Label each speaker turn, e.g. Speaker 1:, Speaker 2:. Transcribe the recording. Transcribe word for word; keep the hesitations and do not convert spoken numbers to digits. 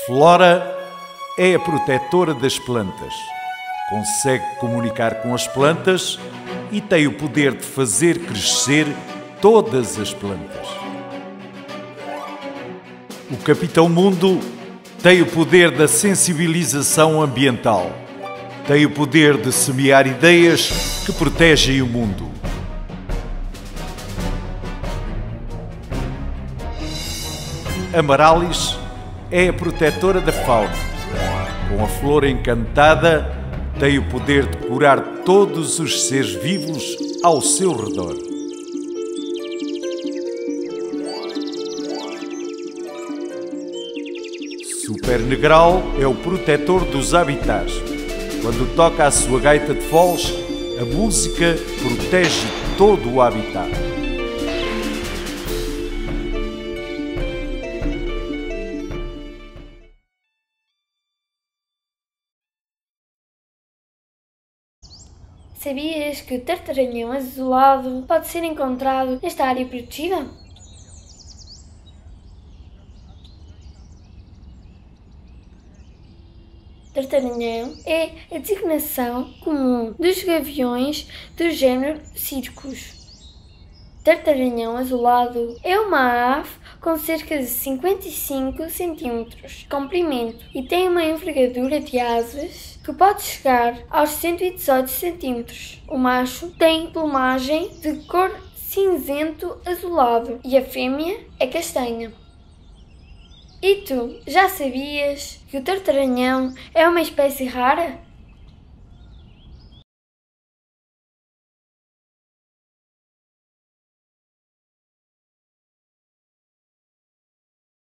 Speaker 1: Flora é a protetora das plantas. Consegue comunicar com as plantas e tem o poder de fazer crescer todas as plantas. O Capitão Mundo tem o poder da sensibilização ambiental. Tem o poder de semear ideias que protegem o mundo. Amarallis é a protetora da fauna. Com a flor encantada, tem o poder de curar todos os seres vivos ao seu redor. Super Negral é o protetor dos habitats. Quando toca a sua gaita de foles, a música protege todo o habitat.
Speaker 2: Sabias que o tartaranhão azulado pode ser encontrado nesta área protegida? Tartaranhão é a designação comum dos gaviões do género Circus. Tartaranhão azulado é uma ave com cerca de cinquenta e cinco centímetros de comprimento e tem uma envergadura de asas que pode chegar aos cento e dezoito centímetros. O macho tem plumagem de cor cinzento azulado e a fêmea é castanha. E tu, já sabias que o tartaranhão é uma espécie rara?